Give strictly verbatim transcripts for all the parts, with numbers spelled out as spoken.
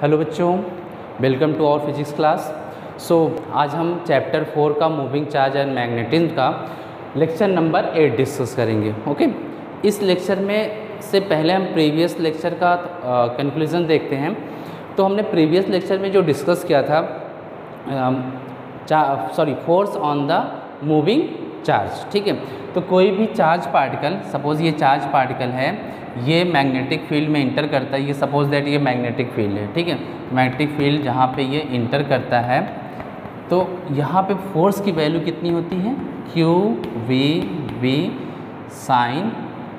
Hello बच्चों, welcome to our physics class. So आज हम चैप्टर फोर का मूविंग चार्ज एंड मैग्नेटिज्म का लेक्चर नंबर एट डिस्कस करेंगे। Okay okay? इस लेक्चर में से पहले हम प्रीवियस लेक्चर का कंक्लूजन देखते हैं। तो हमने प्रीवियस लेक्चर में जो डिस्कस किया था, sorry force on the moving charge. ठीक है, तो कोई भी चार्ज पार्टिकल, सपोज ये चार्ज पार्टिकल है, ये मैग्नेटिक फील्ड में इंटर करता है। ये सपोज दैट ये मैग्नेटिक फील्ड है। ठीक है, मैग्नेटिक फील्ड जहाँ पे ये इंटर करता है तो यहाँ पे फोर्स की वैल्यू कितनी होती है, q v v sine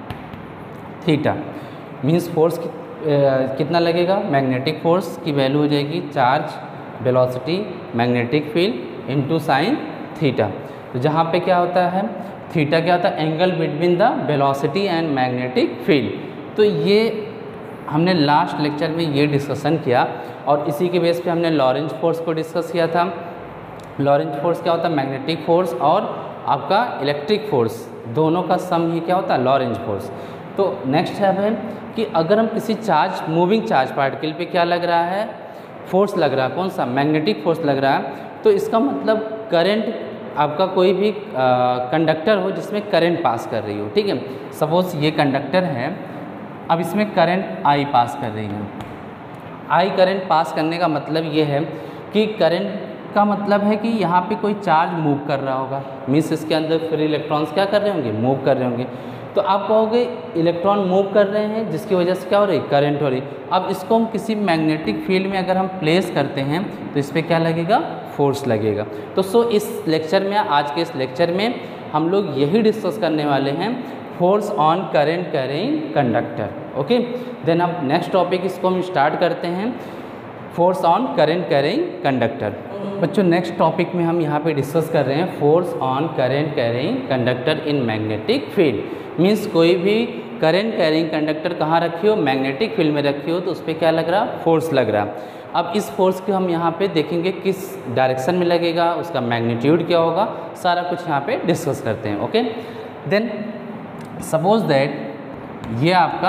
theta. Means force कि, ए, कितना लगेगा, मैग्नेटिक फोर्स की वैल्यू हो जाएगी charge velocity magnetic field into sine theta. तो जहाँ पे क्या होता है, थीटा क्या होता है, angle between the velocity and magnetic field. तो ये हमने लास्ट लेक्चर में ये डिस्कशन किया और इसी के बेस पे हमने लॉरेंज फोर्स को डिस्कस किया था। लॉरेंज फोर्स क्या होता है, मैग्नेटिक फोर्स और आपका इलेक्ट्रिक फोर्स दोनों का सम ही क्या होता है, लॉरेंज फोर्स। तो नेक्स्ट है है कि अगर हम किसी चार्ज मूविंग चार्ज पार्टिकल पे क्या लग रहा है, फोर्स लग रहा है, कौन सा, मैग्नेटिक फोर्स लग रहा है, तो इसका मतलब करंट, आपका कोई भी कंडक्टर हो जिसमें करंट पास कर रही हो। ठीक है, सपोज ये कंडक्टर है, अब इसमें करंट आई पास कर रही है। आई करंट पास करने का मतलब ये है कि करंट का मतलब है कि यहाँ पे कोई चार्ज मूव कर रहा होगा। मीन्स इसके अंदर फ्री इलेक्ट्रॉन्स क्या कर रहे होंगे, मूव कर रहे होंगे। तो आप कहोगे इलेक्ट्रॉन मूव कर रहे हैं जिसकी वजह से क्या हो रही, करंट हो रही। अब इसको हम किसी मैग्नेटिक फील्ड में अगर हम प्लेस करते हैं तो इस पर क्या लगेगा, फोर्स लगेगा। तो सो इस लेक्चर में, आज के इस लेक्चर में हम लोग यही डिस्कस करने वाले हैं, force on current carrying conductor. Okay, then अब नेक्स्ट टॉपिक इसको हम स्टार्ट करते हैं, force on current carrying conductor. बच्चों नेक्स्ट टॉपिक में हम यहाँ पे डिस्कस कर रहे हैं force on current carrying conductor in magnetic field. Means कोई भी करंट कैरिंग कंडक्टर कहाँ रखी हो, मैग्नेटिक फील्ड में रखी हो, तो उस पर क्या लग रहा, फोर्स लग रहा। अब इस फोर्स को हम यहाँ पे देखेंगे किस डायरेक्शन में लगेगा, उसका मैग्नीट्यूड क्या होगा, सारा कुछ यहाँ पे डिस्कस करते हैं। ओके, देन सपोज दैट ये आपका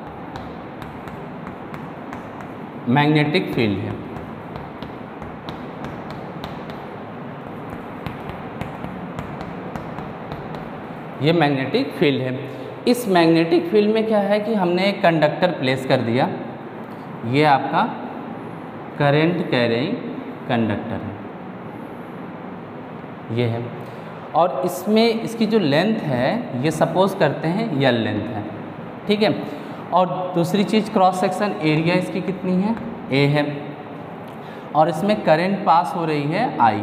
मैग्नेटिक फील्ड है। ये मैग्नेटिक फील्ड है। इस मैग्नेटिक फील्ड में क्या है कि हमने एक कंडक्टर प्लेस कर दिया, ये आपका करंट कैरिंग कंडक्टर है, ये है। और इसमें इसकी जो लेंथ है, ये सपोज करते हैं यल लेंथ है। ठीक है, और दूसरी चीज़ क्रॉस सेक्शन एरिया इसकी कितनी है, ए है, और इसमें करंट पास हो रही है आई।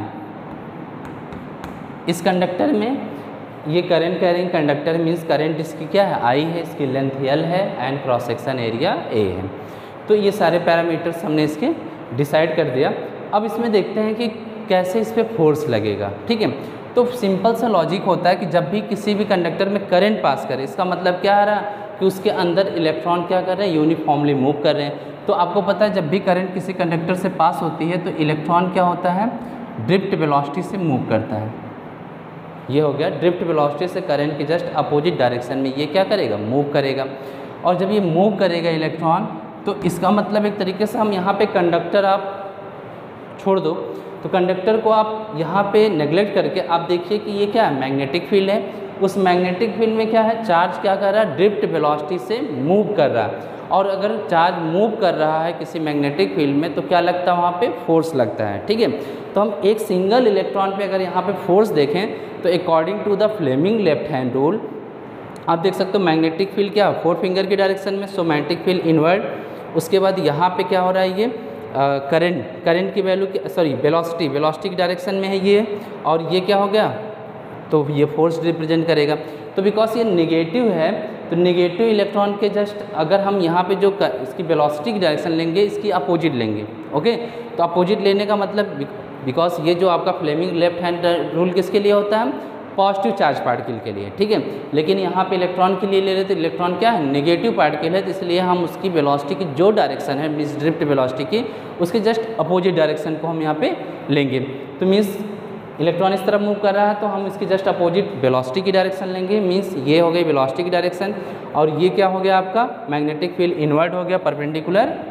इस कंडक्टर में ये current carrying conductor means current इसकी क्या है, आई है, इसकी लेंथ यल है and cross section area A है। तो ये सारे पैरामीटर्स हमने इसके डिसाइड कर दिया। अब इसमें देखते हैं कि कैसे इस पर फोर्स लगेगा। ठीक है, तो सिंपल सा लॉजिक होता है कि जब भी किसी भी कंडक्टर में करंट पास करे, इसका मतलब क्या आ रहा है कि उसके अंदर इलेक्ट्रॉन क्या कर रहे हैं, यूनिफॉर्मली मूव कर रहे हैं। तो आपको पता है जब भी करंट किसी कंडक्टर से पास होती है तो इलेक्ट्रॉन क्या होता है, ड्रिफ्ट वेलोसिटी से मूव करता है। ये हो गया, ड्रिफ्ट वेलोसिटी से करंट के जस्ट अपोजिट डायरेक्शन में ये क्या करेगा, मूव करेगा। और जब ये मूव करेगा इलेक्ट्रॉन, तो इसका मतलब एक तरीके से हम यहाँ पे कंडक्टर आप छोड़ दो, तो कंडक्टर को आप यहाँ पे नेग्लेक्ट करके आप देखिए कि ये क्या है, मैग्नेटिक फील्ड है। उस मैग्नेटिक फील्ड में क्या है, चार्ज क्या कर रहा है, ड्रिफ्ट वेलोसिटी से मूव कर रहा है। और अगर चार्ज मूव कर रहा है किसी मैग्नेटिक फील्ड में तो क्या लगता है, वहाँ पे फोर्स लगता है। ठीक है, तो हम एक सिंगल इलेक्ट्रॉन पे अगर यहाँ पे फोर्स देखें तो according to the Fleming left hand rule आप देख सकते हो मैग्नेटिक फील्ड क्या, फोर फिंगर की डायरेक्शन में, सो मैग्नेटिक फील्ड इनवर्ड। उसके बाद यहाँ पे क्या हो रहा है, ये करंट करंट की वैल्यू की, सॉरी वेलोसिटी वेलोसिटी की डायरेक्शन में है ये, और ये क्या हो गया, तो ये फोर्स रिप्रेजेंट करेगा। तो बिकॉज ये निगेटिव है तो निगेटिव इलेक्ट्रॉन के जस्ट अगर हम यहाँ पे जो कर, इसकी वेलोसिटी की डायरेक्शन लेंगे, इसकी अपोजिट लेंगे। ओके, तो अपोजिट लेने का मतलब बिकॉज ये जो आपका फ्लेमिंग लेफ्ट हैंड रूल किसके लिए होता है, पॉजिटिव चार्ज पार्टिकल के लिए। ठीक है, लेकिन यहाँ पे इलेक्ट्रॉन के लिए ले रहे थे, इलेक्ट्रॉन क्या है, नेगेटिव पार्टिकल है, तो इसलिए हम उसकी वेलोसिटी की जो डायरेक्शन है मीन्स ड्रिफ्ट वेलोसिटी की, उसके जस्ट अपोजिट डायरेक्शन को हम यहाँ पे लेंगे। तो मीन्स इलेक्ट्रॉन इस तरफ मूव कर रहा है तो हम इसकी जस्ट अपोजिट वेलोसिटी की डायरेक्शन लेंगे। मीन्स ये हो गई वेलोसिटी की डायरेक्शन, और ये क्या हो गया आपका मैग्नेटिक फील्ड इनवर्ट हो गया परपेंडिकुलर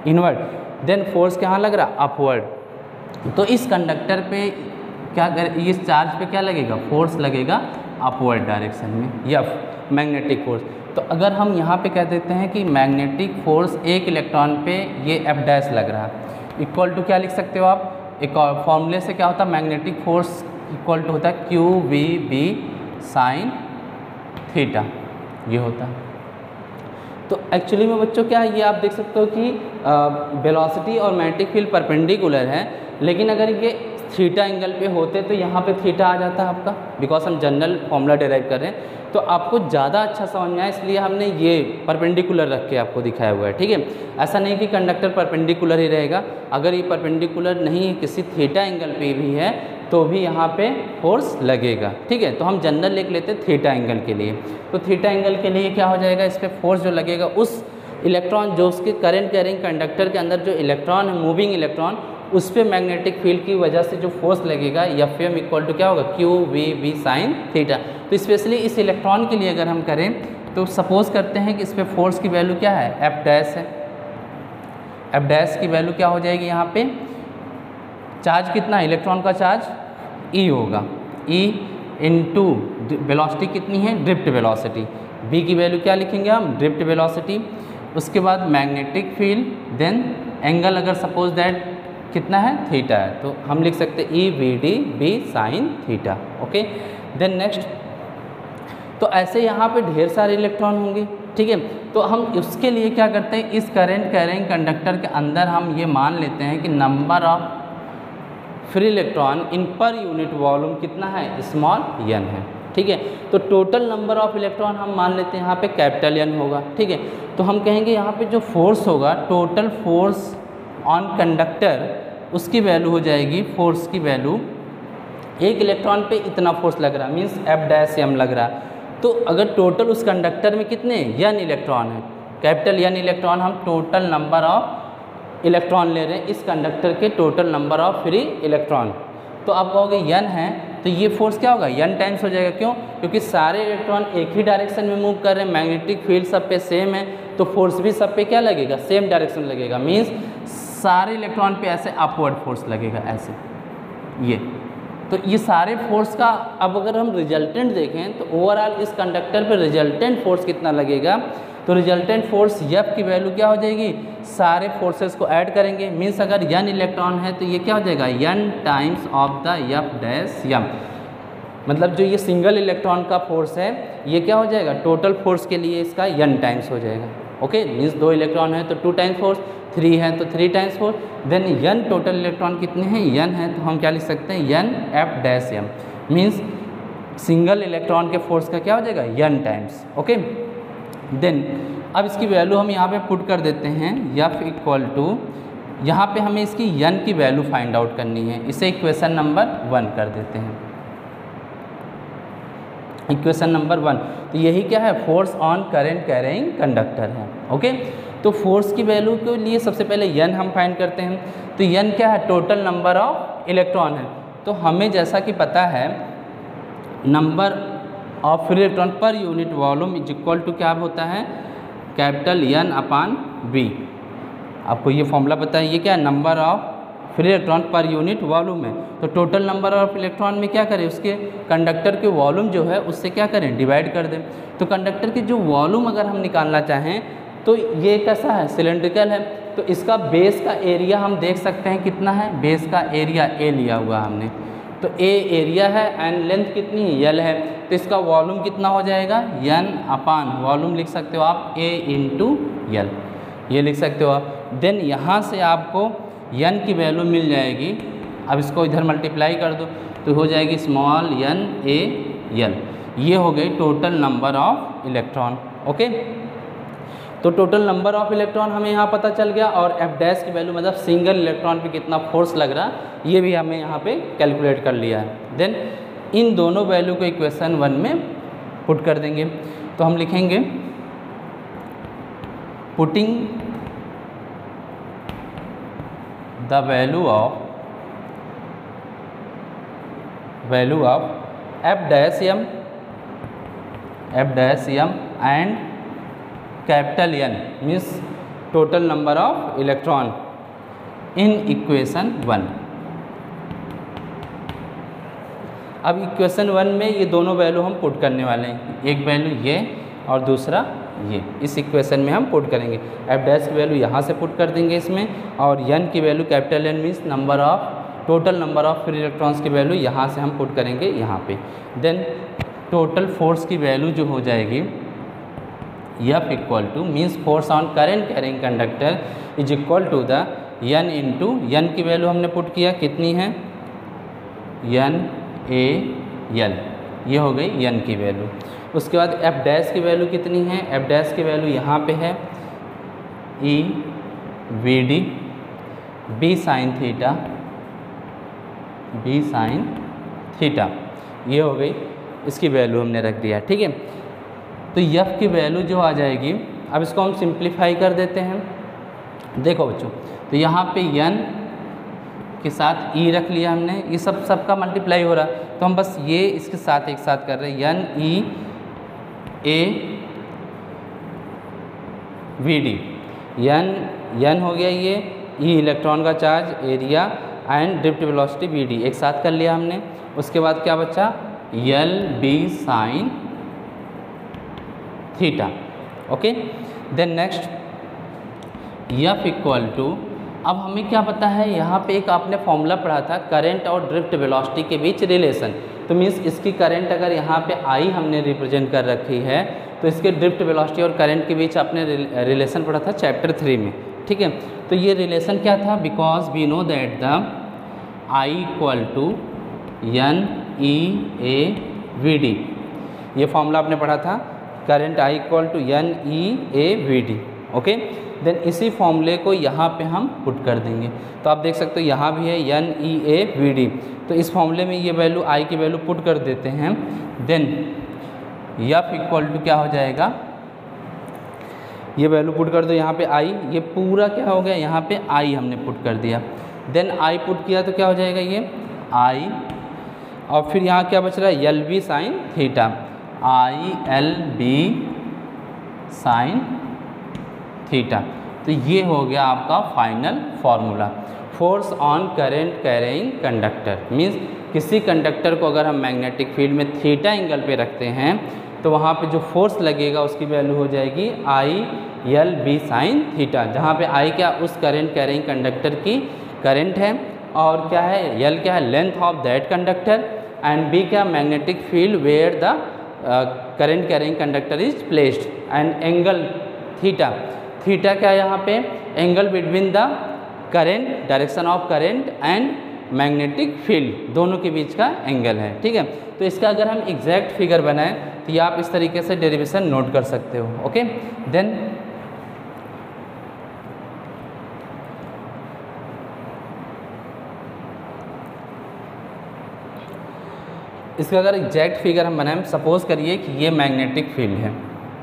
इनवर्ड, देन फोर्स कहाँ लग रहा, अपवर्ड। तो इस कंडक्टर पे क्या कर, इस चार्ज पे क्या लगेगा, फोर्स लगेगा अपवर्ड डायरेक्शन में, एफ मैग्नेटिक फोर्स। तो अगर हम यहाँ पे कह देते हैं कि मैग्नेटिक फोर्स एक इलेक्ट्रॉन पे ये एफ डैश लग रहा है, इक्वल टू क्या लिख सकते हो आप, एक और फॉर्मूले से क्या होता है, मैग्नेटिक फोर्स इक्वल टू होता है q v B sine theta, ये होता है। तो एक्चुअली में बच्चों क्या है, ये आप देख सकते हो कि वेलोसिटी और मैग्नेटिक फील्ड परपेंडिकुलर है, लेकिन अगर ये थीटा एंगल पे होते तो यहाँ पे थीटा आ जाता है आपका, बिकॉज हम जनरल फॉर्मूला डिराइव कर रहे हैं। तो आपको ज़्यादा अच्छा समझ में आए इसलिए हमने ये परपेंडिकुलर रख के आपको दिखाया हुआ है, ठीक है। ऐसा नहीं कि कंडक्टर परपेंडिकुलर ही रहेगा, अगर ये परपेंडिकुलर नहीं है, किसी थीटा एंगल पे भी है तो भी यहाँ पे फोर्स लगेगा, ठीक है। तो हम जनरल लिख लेते हैं थीटा एंगल के लिए। तो थीटा एंगल के लिए क्या हो जाएगा, इस पर फोर्स जो लगेगा उस इलेक्ट्रॉन जो उसके करंट कैरिंग कंडक्टर के अंदर जो इलेक्ट्रॉन है, मूविंग इलेक्ट्रॉन, उस पर मैग्नेटिक फील्ड की वजह से जो फोर्स लगेगा एफ एम इक्वल टू क्या होगा, q v B sine theta. तो स्पेशली इस इलेक्ट्रॉन के लिए अगर हम करें तो सपोज करते हैं कि इस पर फोर्स की वैल्यू क्या है, एफ डैश है। एफ डैश की वैल्यू क्या हो जाएगी, यहाँ पे चार्ज कितना, इलेक्ट्रॉन का चार्ज ई होगा, ई इंटू वेलोसिटी कितनी है, ड्रिफ्ट वेलोसिटी, बी की वैल्यू क्या लिखेंगे हम, ड्रिफ्ट वेलोसिटी। उसके बाद मैग्नेटिक फील्ड, देन एंगल अगर सपोज दैट कितना है, थीटा है, तो हम लिख सकते हैं E V D B sine theta, okay. Then next, तो ऐसे यहाँ पे ढेर सारे इलेक्ट्रॉन होंगे, ठीक है। तो हम उसके लिए क्या करते हैं, इस करंट कैरिंग कंडक्टर के अंदर हम ये मान लेते हैं कि number of free electron in per unit volume कितना है, स्मॉल एन है, ठीक है। तो टोटल नंबर ऑफ इलेक्ट्रॉन हम मान लेते हैं यहाँ पे कैपिटल एन होगा, ठीक है। तो हम कहेंगे यहाँ पे जो फोर्स होगा, टोटल फोर्स ऑन कंडक्टर, उसकी वैल्यू हो जाएगी, फोर्स की वैल्यू, एक इलेक्ट्रॉन पे इतना फोर्स लग रहा है, मीन्स एफ डैश एम लग रहा है। तो अगर टोटल उस कंडक्टर में कितने एन इलेक्ट्रॉन है, कैपिटल एन इलेक्ट्रॉन, हम टोटल नंबर ऑफ इलेक्ट्रॉन ले रहे हैं इस कंडक्टर के, total number of free electron. तो आप कहोगे एन है, तो ये फोर्स क्या होगा, एन टाइम्स हो जाएगा, क्यों, क्योंकि सारे इलेक्ट्रॉन एक ही डायरेक्शन में मूव कर रहे हैं, मैग्नेटिक फील्ड सब पे सेम है, तो फोर्स भी सब पे क्या लगेगा, सेम डायरेक्शन लगेगा, मीन्स सारे इलेक्ट्रॉन पे ऐसे अपवर्ड फोर्स लगेगा, ऐसे ये। तो ये सारे फोर्स का अब अगर हम रिजल्टेंट देखें तो ओवरऑल इस कंडक्टर पे रिजल्टेंट फोर्स कितना लगेगा, तो रिजल्टेंट फोर्स एफ की वैल्यू क्या हो जाएगी, सारे फोर्सेस को ऐड करेंगे, मीन्स अगर एन इलेक्ट्रॉन है तो ये क्या हो जाएगा, N times of the F dash M, मतलब जो ये सिंगल इलेक्ट्रॉन का फोर्स है ये क्या हो जाएगा, टोटल फोर्स के लिए इसका एन टाइम्स हो जाएगा, ओके। मीन्स दो इलेक्ट्रॉन है तो टू टाइम्स फोर्स, थ्री है तो three times force, then N total electron कितने हैं, एन है, तो हम क्या लिख सकते हैं, N F dash M, means single electron के फोर्स का क्या हो जाएगा, एन टाइम्स, ओके। देन अब इसकी वैल्यू हम यहाँ पे पुट कर देते हैं, एफ इक्वल टू, यहाँ पे हमें इसकी एन की वैल्यू फाइंड आउट करनी है, इसे इक्वेशन नंबर वन कर देते हैं, इक्वेशन नंबर वन। तो यही क्या है, force on current carrying conductor है, ओके। तो फोर्स की वैल्यू के लिए सबसे पहले एन हम फाइंड करते हैं, तो एन क्या है, टोटल नंबर ऑफ इलेक्ट्रॉन है। तो हमें जैसा कि पता है number of free electron per unit volume is equal to क्या होता है, कैपिटल एन अपान बी। आपको ये फॉर्मूला पता है, ये क्या है, number of free electron per unit volume है। तो टोटल नंबर ऑफ इलेक्ट्रॉन में क्या करें, उसके कंडक्टर के वॉल्यूम जो है उससे क्या करें, डिवाइड कर दें। तो कंडक्टर की जो वॉल्यूम अगर हम निकालना चाहें तो ये कैसा है, सिलेंड्रिकल है, तो इसका बेस का एरिया हम देख सकते हैं कितना है, बेस का एरिया ए लिया हुआ हमने, तो ए एरिया है एंड लेंथ कितनी है, यल है, तो इसका वॉल्यूम कितना हो जाएगा, एन अपान वॉल्यूम लिख सकते हो आप ए इंटू यल, ये लिख सकते हो आप। देन यहाँ से आपको एन की वैल्यू मिल जाएगी, अब इसको इधर मल्टीप्लाई कर दो तो हो जाएगी स्मॉल एन ए यल, ये हो गई total number of electron, okay. तो टोटल नंबर ऑफ इलेक्ट्रॉन हमें यहाँ पता चल गया, और एफ डैश की वैल्यू मतलब सिंगल इलेक्ट्रॉन पे कितना फोर्स लग रहा है ये भी हमें यहाँ पे कैलकुलेट कर लिया है। देन इन दोनों वैल्यू को इक्वेशन वन में पुट कर देंगे, तो हम लिखेंगे putting the value of value of F dash M F dash M and capital N, means total number of electron in equation one. अब इक्वेशन वन में ये दोनों वैल्यू हम पुट करने वाले हैं, एक वैल्यू ये और दूसरा ये, इस इक्वेशन में हम पुट करेंगे। एफ डैश की वैल्यू यहाँ से पुट कर देंगे इसमें, और एन की value capital N means number of total number of free electrons की वैल्यू यहाँ से हम पुट करेंगे यहाँ पे। देन टोटल फोर्स की वैल्यू जो हो जाएगी F equal to means force on current carrying conductor is equal to the N into N की वैल्यू हमने पुट किया, कितनी है एन ए एल, ये हो गई एन की वैल्यू। उसके बाद एफ डैश की वैल्यू कितनी है, एफ डैश की वैल्यू यहाँ पे है E V D B sine theta, B sine theta, ये हो गई इसकी वैल्यू हमने रख दिया, ठीक है। तो एफ की वैल्यू जो आ जाएगी, अब इसको हम सिंप्लीफाई कर देते हैं। देखो बच्चों, तो यहाँ पे एन के साथ ई रख लिया हमने, ये सब सबका मल्टीप्लाई हो रहा, तो हम बस ये इसके साथ एक साथ कर रहे हैं, N E A V D, N N हो गया ये, ई इलेक्ट्रॉन का charge, area and drift velocity V D एक साथ कर लिया हमने। उसके बाद क्या बचा, L B sine theta, okay. Then next F equal to, अब हमें क्या पता है, यहाँ पे एक आपने फॉर्मूला पढ़ा था करंट और ड्रिफ्ट वेलोसिटी के बीच रिलेशन, तो मीन्स इसकी करंट अगर यहाँ पे आई हमने रिप्रेजेंट कर रखी है, तो इसके ड्रिफ्ट वेलोसिटी और करंट के बीच आपने रिलेशन पढ़ा था चैप्टर थ्री में, ठीक है। तो ये रिलेशन क्या था, because we know that the I equal to N E A V D, ये फॉर्मूला आपने पढ़ा था, current I equal to N E A V D, okay. Then इसी फॉर्मूले को यहाँ पे हम पुट कर देंगे, तो आप देख सकते हो यहाँ भी है N E A V D, तो इस फॉर्मूले में ये वैल्यू आई की वैल्यू पुट कर देते हैं। देन एफ इक्वल टू क्या हो जाएगा, ये वैल्यू पुट कर दो यहाँ पे आई, ये पूरा क्या हो गया, यहाँ पे आई हमने पुट कर दिया। देन आई पुट किया तो क्या हो जाएगा ये आई, और फिर यहाँ क्या बच रहा है, L B sine theta, I L B sine theta. तो ये हो गया आपका final formula. Force on current carrying conductor means किसी कंडक्टर को अगर हम मैग्नेटिक फील्ड में थीटा एंगल पे रखते हैं, तो वहाँ पे जो फोर्स लगेगा उसकी वैल्यू हो जाएगी I L B sine theta, जहाँ पे आई क्या उस करेंट कैरिंग कंडक्टर की करंट है, और क्या है एल क्या है length of that conductor, and B क्या magnetic field where the current carrying conductor is placed, and angle theta, theta क्या है यहाँ पे angle between the current, direction of current and magnetic field, दोनों के बीच का एंगल है, ठीक है। तो इसका अगर हम एग्जैक्ट फिगर बनाएं तो ये आप इस तरीके से डेरिवेशन नोट कर सकते हो, ओके। देन इसका अगर एग्जैक्ट फिगर हम बनाएं, सपोज करिए कि ये मैग्नेटिक फील्ड है,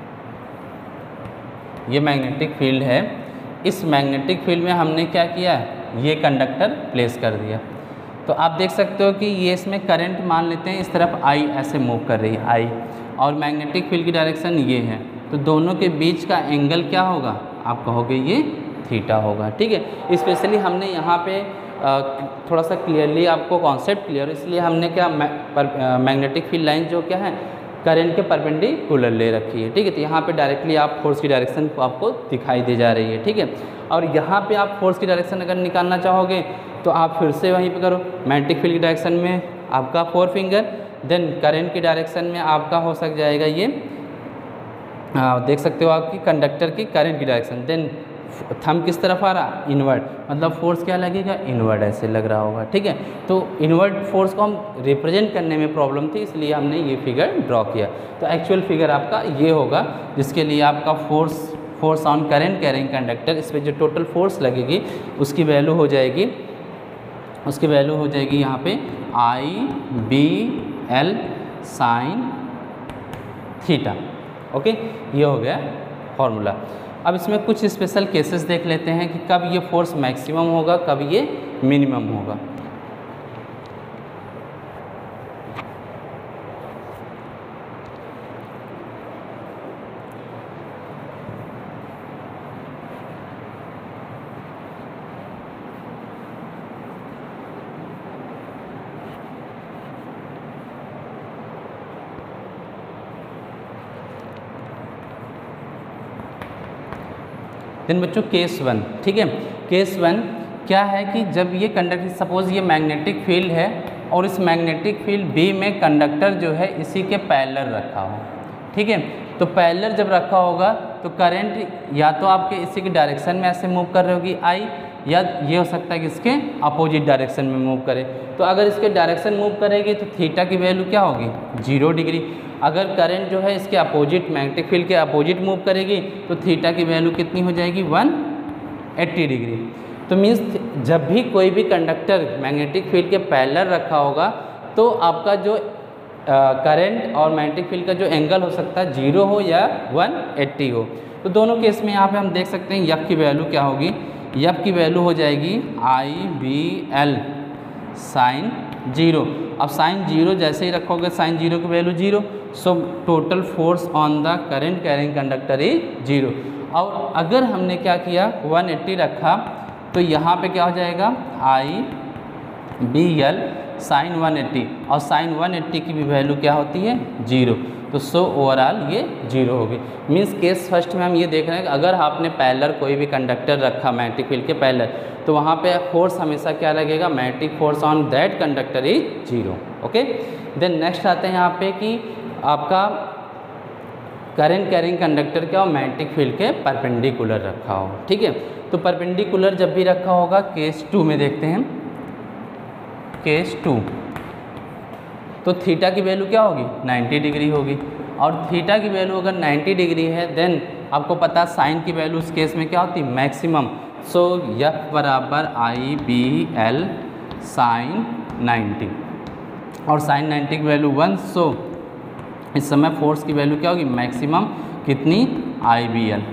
ये मैग्नेटिक फील्ड है, इस मैग्नेटिक फील्ड में हमने क्या किया, ये कंडक्टर प्लेस कर दिया, तो आप देख सकते हो कि ये इसमें करंट मान लेते हैं, इस तरफ आई ऐसे मूव कर रही है आई, और मैग्नेटिक फील्ड की डायरेक्शन ये है, तो दोनों के बीच का एंगल क्या होगा, आप कहोगे ये थीटा होगा, ठीक है। स्पेशली हमने यहाँ पे आ, थोड़ा सा क्लियरली आपको कॉन्सेप्ट क्लियर, इसलिए हमने क्या मैग्नेटिक फील्ड लाइन जो क्या है करंट के परपेंडिकुलर ले रखी है, ठीक है। तो यहाँ पे डायरेक्टली आप फोर्स की डायरेक्शन को आपको दिखाई दे जा रही है, ठीक है। और यहाँ पे आप फोर्स की डायरेक्शन अगर निकालना चाहोगे तो आप फिर से वहीं पे करो, मैग्नेटिक फील्ड की डायरेक्शन में आपका फोर फिंगर, देन करंट की डायरेक्शन में आपका हो सक जाएगा ये आ, देख सकते हो आपकी कंडक्टर की करंट की डायरेक्शन, देन थंब किस तरफ आ रहा, इनवर्ट, मतलब फोर्स क्या लगेगा, इनवर्ट ऐसे लग रहा होगा, ठीक है। तो इनवर्ट फोर्स को हम रिप्रेजेंट करने में प्रॉब्लम थी, इसलिए हमने ये फिगर ड्रॉ किया। तो एक्चुअल फिगर आपका ये होगा, जिसके लिए आपका force force on current carrying conductor, इस पर जो टोटल फोर्स लगेगी उसकी वैल्यू हो जाएगी, उसकी वैल्यू हो जाएगी यहाँ पे I B L sine theta, okay. ये हो गया फॉर्मूला। अब इसमें कुछ स्पेशल केसेस देख लेते हैं कि कब ये फोर्स मैक्सिमम होगा, कब ये मिनिमम होगा। देन बच्चों केस वन, ठीक है। केस वन क्या है कि जब ये कंडक्टर, सपोज ये मैग्नेटिक फील्ड है और इस मैग्नेटिक फील्ड बी में कंडक्टर जो है इसी के पैरेलल रखा हो, ठीक है। तो पैरेलल जब रखा होगा तो करंट या तो आपके इसी की डायरेक्शन में ऐसे मूव कर रही होगी आई, या ये हो सकता है कि इसके अपोजिट डायरेक्शन में मूव करे। तो अगर इसके डायरेक्शन मूव करेगी तो थीटा की वैल्यू क्या होगी, जीरो डिग्री। अगर करंट जो है इसके अपोजिट, मैग्नेटिक फील्ड के अपोजिट मूव करेगी तो थीटा की वैल्यू कितनी हो जाएगी, वन एट्टी डिग्री। तो मीन्स जब भी कोई भी कंडक्टर मैग्नेटिक फील्ड के पैरेलल रखा होगा तो आपका जो करंट और मैग्नेटिक फील्ड का जो एंगल हो सकता है जीरो हो या वन एट्टी हो। तो दोनों केस में यहाँ पे हम देख सकते हैं यफ की वैल्यू क्या होगी, यफ की वैल्यू हो जाएगी I B L sine zero. अब साइन जीरो जैसे ही रखोगे साइन जीरो की value zero, so total force on the current carrying conductor is zero. और अगर हमने क्या किया वन एट्टी रखा तो यहाँ पे क्या हो जाएगा I B L sine one eighty, और साइन वन एट्टी की भी वैल्यू क्या होती है, जीरो। तो सो ओवरऑल ये जीरो होगी। मीन्स केस फर्स्ट में हम ये देख रहे हैं कि अगर आपने पैरेलल कोई भी कंडक्टर रखा मैग्नेटिक फील्ड के पैरेलल तो वहाँ पे फोर्स हमेशा क्या लगेगा, magnetic force on that conductor is zero. Okay, then next आते हैं यहाँ पे कि आपका करंट कैरिंग कंडक्टर क्या हो, मैग्नेटिक फील्ड के परपेंडिकुलर रखा हो, ठीक है। तो परपेंडिकुलर जब भी रखा होगा, केस टू में देखते हैं, केस टू तो थीटा की वैल्यू क्या होगी, नाइन्टी डिग्री होगी। और थीटा की वैल्यू अगर नाइन्टी डिग्री है देन आपको पता साइन की वैल्यू उस केस में क्या होती है, मैक्सिमम। सो एफ बराबर I B L sine ninety, और साइन नाइन्टी की वैल्यू वन। सो इस समय फोर्स की वैल्यू क्या होगी, मैक्सिमम कितनी, आई बी एल,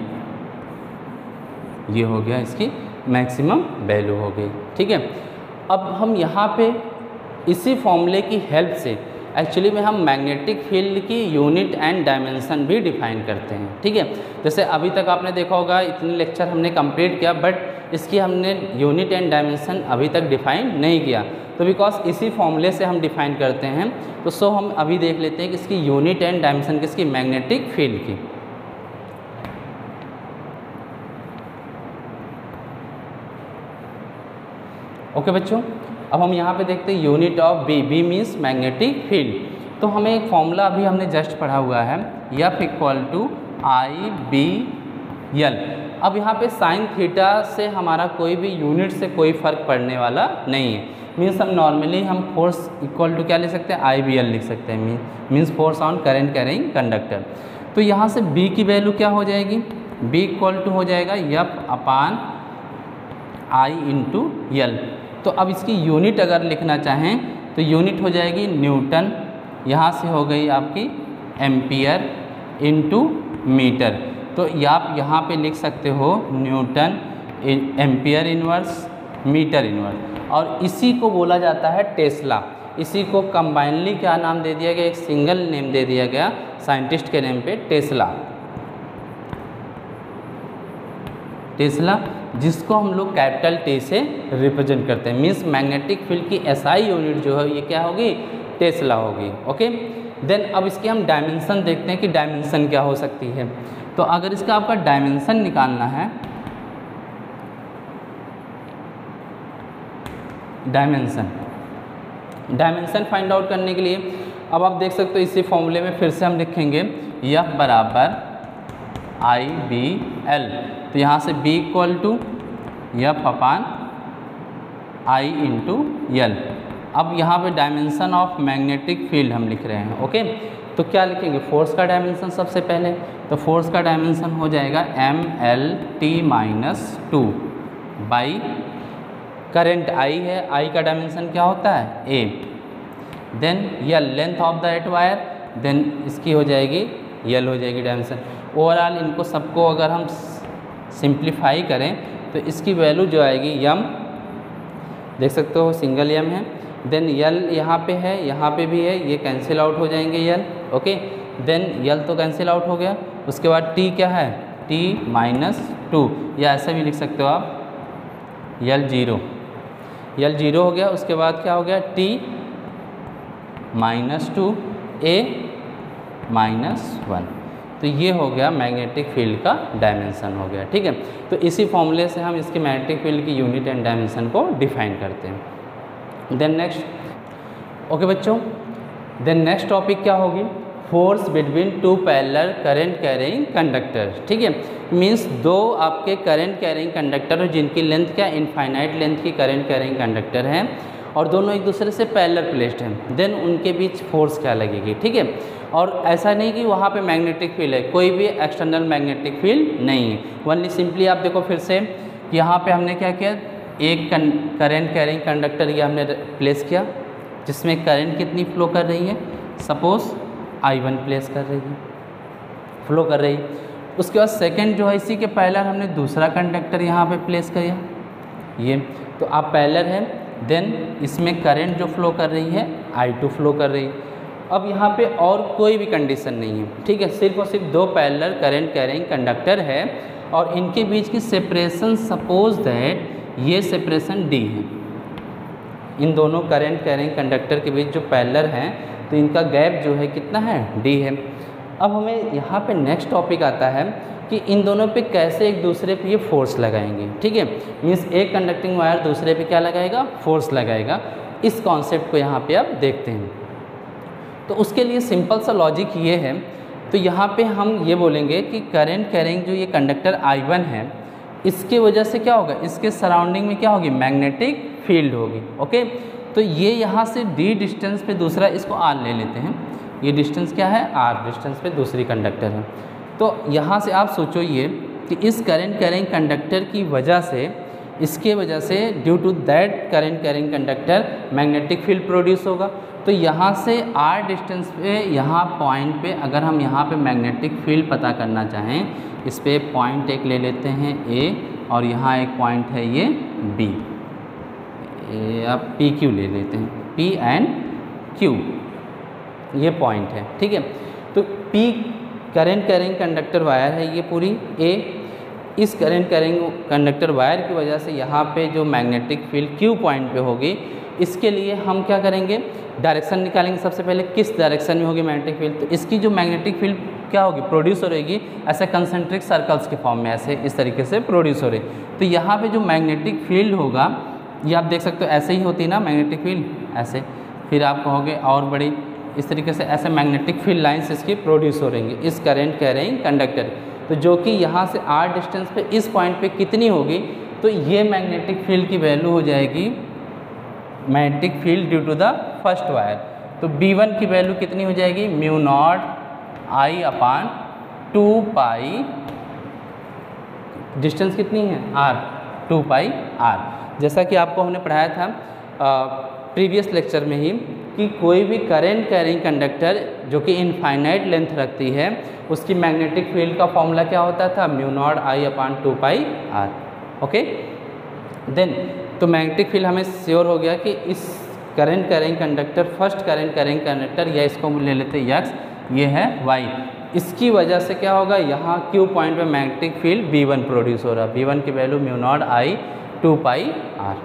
ये हो गया इसकी मैक्सिमम वैल्यू हो गई, ठीक है। अब हम यहाँ पे इसी फॉर्मूले की हेल्प से एक्चुअली में हम मैग्नेटिक फील्ड की यूनिट एंड डायमेंशन भी डिफाइन करते हैं, ठीक है। जैसे अभी तक आपने देखा होगा इतने लेक्चर हमने कंप्लीट किया, बट इसकी हमने यूनिट एंड डायमेंशन अभी तक डिफाइन नहीं किया। तो बिकॉज इसी फॉर्मूले से हम डिफाइन करते हैं, तो सो हम अभी देख लेते हैं कि इसकी यूनिट एंड डायमेंशन किसकी, मैग्नेटिक फील्ड की। ओके okay, बच्चों, अब हम यहाँ पे देखते हैं unit of B, B means magnetic field. तो हमें एक फॉर्मूला अभी हमने जस्ट पढ़ा हुआ है, F equal to I B L. अब यहाँ पे साइन थीटा से हमारा कोई भी यूनिट से कोई फर्क पड़ने वाला नहीं है। मीन्स हम नॉर्मली हम फोर्स इक्वल टू क्या लिख सकते हैं, आई बी एल लिख सकते हैं, means force on current carrying conductor. तो यहाँ से बी की वैल्यू क्या हो जाएगी, बी इक्वल टू हो जाएगा F upon I into L. तो अब इसकी यूनिट अगर लिखना चाहें तो यूनिट हो जाएगी न्यूटन, यहाँ से हो गई आपकी एम्पियर इंटू मीटर। तो आप यहाँ पे लिख सकते हो newton ampere inverse metre inverse, और इसी को बोला जाता है टेस्ला। इसी को कंबाइनली क्या नाम दे दिया गया, एक सिंगल नेम दे दिया गया साइंटिस्ट के नेम पे, टेस्ला। टेस्ला जिसको हम लोग कैपिटल टी से रिप्रेजेंट करते हैं। मीन्स मैग्नेटिक फील्ड की एसआई यूनिट जो है ये क्या होगी, टेस्ला होगी। ओके, देन अब इसके हम डायमेंशन देखते हैं कि डायमेंशन क्या हो सकती है। तो अगर इसका आपका डायमेंशन निकालना है, डायमेंशन डायमेंशन फाइंड आउट करने के लिए अब आप देख सकते हो इसी फॉर्मूले में फिर से हम लिखेंगे एफ बराबर आई बी एल। तो यहाँ से B equal to F upon I into L. अब यहाँ पे डायमेंशन ऑफ मैग्नेटिक फील्ड हम लिख रहे हैं। ओके, तो क्या लिखेंगे, फोर्स का डायमेंशन सबसे पहले। तो फोर्स का डायमेंशन हो जाएगा M L T minus two by current I है, आई का डायमेंशन क्या होता है, A. Then L length of the at wire, then इसकी हो जाएगी एल हो जाएगी डायमेंशन। ओवरऑल इनको सबको अगर हम सिंप्लीफाई करें तो इसकी वैल्यू जो आएगी यम, देख सकते हो सिंगल यम है, देन यल यहाँ पे है, यहाँ पे भी है, ये कैंसिल आउट हो जाएंगे यल। ओके, देन यल तो कैंसिल आउट हो गया। उसके बाद टी क्या है, टी माइनस टू, या ऐसा भी लिख सकते हो आप यल जीरो, यल जीरो हो गया। उसके बाद क्या हो गया, T minus two, A minus one. तो तो ये हो गया मैग्नेटिक फील्ड का डायमेंशन हो गया, ठीक है। तो इसी फॉर्मूले से हम इसके मैग्नेटिक फील्ड की यूनिट एंड डायमेंशन को डिफाइन करते हैं। देन नेक्स्ट, ओके बच्चों, देन नेक्स्ट टॉपिक क्या होगी, force between two parallel current carrying conductor, ठीक है। मीन्स दो आपके करंट कैरिंग कंडक्टर हो जिनकी लेंथ क्या इनफाइनाइट लेंथ की करंट कैरिंग कंडक्टर हैं और दोनों एक दूसरे से पैरेलल प्लेस्ड हैं, देन उनके बीच फोर्स क्या लगेगी, ठीक है। और ऐसा नहीं कि वहाँ पे मैग्नेटिक फील्ड है, कोई भी एक्सटर्नल मैग्नेटिक फील्ड नहीं है, वनली सिंपली आप देखो फिर से यहाँ पे हमने क्या किया, एक करंट कैरिंग कंडक्टर ये हमने प्लेस किया जिसमें करंट कितनी फ्लो कर रही है, सपोज आई वन प्लेस कर रही है, फ्लो कर रही है। उसके बाद सेकंड जो है इसी के पैरेलल हमने दूसरा कंडक्टर यहाँ पे प्लेस किया, ये तो आप पैरेलल है, देन इसमें करंट जो फ्लो कर रही है आई टू फ्लो कर रही है। अब यहाँ पे और कोई भी कंडीशन नहीं है, ठीक है, सिर्फ और सिर्फ दो पैरेलल करंट कैरिंग कंडक्टर है और इनके बीच की सेपरेशन सपोज दैट ये सेपरेशन डी है। इन दोनों करंट कैरिंग कंडक्टर के बीच जो पैरेलल हैं तो इनका गैप जो है कितना है, डी है। अब हमें यहाँ पे नेक्स्ट टॉपिक आता है कि इन दोनों पे कैसे एक दूसरे पे ये फोर्स लगाएंगे, ठीक है। मीन्स एक कंडक्टिंग वायर दूसरे पे क्या लगाएगा, फोर्स लगाएगा। इस कॉन्सेप्ट को यहाँ पे आप देखते हैं। तो उसके लिए सिंपल सा लॉजिक ये है, तो यहाँ पे हम ये बोलेंगे कि करंट कैरिंग जो ये कंडक्टर आई वन है इसके वजह से क्या होगा, इसके सराउंडिंग में क्या होगी, मैग्नेटिक फील्ड होगी, ओके। तो ये यहाँ से डी डिस्टेंस पे दूसरा, इसको आर ले लेते हैं, ये डिस्टेंस क्या है, आर डिस्टेंस पे दूसरी कंडक्टर है। तो यहाँ से आप सोचो ये कि इस करंट कैरिंग कंडक्टर की वजह से, इसके वजह से due to that current carrying conductor magnetic field produce होगा। तो यहाँ से आर डिस्टेंस पे, यहाँ पॉइंट पे अगर हम यहाँ पे मैग्नेटिक फील्ड पता करना चाहें, इस पे पॉइंट एक ले लेते हैं ए और यहाँ एक पॉइंट है ये बी, आप पी क्यू ले लेते हैं, पी एंड क्यू ये पॉइंट है, ठीक है। तो P current carrying conductor wire है ये पूरी ए, इस करंट कैरिंग कंडक्टर वायर की वजह से यहाँ पे जो मैग्नेटिक फील्ड क्यू पॉइंट पे होगी, इसके लिए हम क्या करेंगे, डायरेक्शन निकालेंगे। सबसे पहले किस डायरेक्शन में होगी मैग्नेटिक फील्ड, तो इसकी जो मैग्नेटिक फील्ड क्या होगी, प्रोड्यूस हो रहेगी ऐसे कंसेंट्रिक सर्कल्स के फॉर्म में, ऐसे इस तरीके से प्रोड्यूस हो रही। तो यहाँ पे जो मैग्नेटिक फील्ड होगा ये आप देख सकते हो ऐसे ही होती है ना मैग्नेटिक फील्ड, ऐसे, फिर आप कहोगे और बड़ी, इस तरीके से ऐसे मैग्नेटिक फील्ड लाइंस इसकी प्रोड्यूस हो रहेंगी इस करंट कैरिंग कंडक्टर। तो जो कि यहाँ से आर डिस्टेंस पे इस पॉइंट पे कितनी होगी, तो ये मैग्नेटिक फील्ड की वैल्यू हो जाएगी magnetic field due to the first wire. तो बी वन की वैल्यू कितनी हो जाएगी, mu naught I upon two pi, distance कितनी है आर, टू पाई आर। जैसा कि आपको हमने पढ़ाया था प्रीवियस लेक्चर में ही कि कोई भी करंट कैरिंग कंडक्टर जो कि इनफाइनाइट लेंथ रखती है उसकी मैग्नेटिक फील्ड का फॉर्मूला क्या होता था, mu naught I upon two pi R, okay. Then तो मैग्नेटिक फील्ड हमें श्योर हो गया कि इस current carrying conductor, first current carrying conductor, या इसको ले लेते हैं एक्स, ये है वाई, इसकी वजह से क्या होगा, यहाँ क्यू पॉइंट पे magnetic field B one produce हो रहा है, बी वन की value mu naught I two pi R.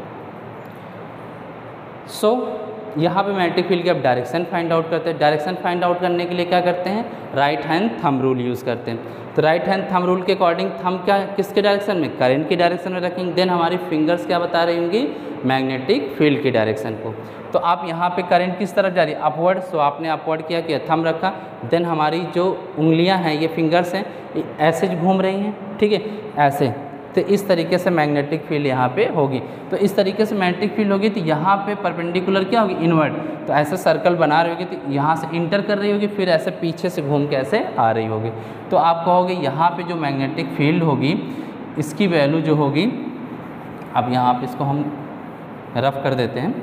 So यहाँ पे मैग्नेटिक फील्ड की आप डायरेक्शन फाइंड आउट करते हैं। डायरेक्शन फाइंड आउट करने के लिए क्या करते हैं, right hand thumb rule use करते हैं। तो राइट हैंड थंब रूल के अकॉर्डिंग थंब क्या किसके डायरेक्शन में, करंट की डायरेक्शन में रखेंगे। देन हमारी फिंगर्स क्या बता रही होंगी, मैग्नेटिक फील्ड की डायरेक्शन को। तो आप यहाँ पे करंट किस तरफ जा रही है, अपवर्ड, सो आपने अपवर्ड किया कि थंब रखा। देन हमारी जो उंगलियाँ हैं, ये फिंगर्स हैं, ऐसे घूम रही हैं, ठीक है, ऐसे। तो इस तरीके से मैग्नेटिक फील्ड यहाँ पे होगी। तो इस तरीके से मैग्नेटिक फील्ड होगी तो यहाँ पे परपेंडिकुलर क्या होगी, इनवर्ट। तो ऐसे सर्कल बना रही होगी, तो यहाँ से इंटर कर रही होगी, फिर ऐसे पीछे से घूम के ऐसे आ रही होगी। तो आप कहोगे यहाँ पे जो मैग्नेटिक फील्ड होगी इसकी वैल्यू जो होगी, अब यहाँ पे इसको हम रफ कर देते हैं।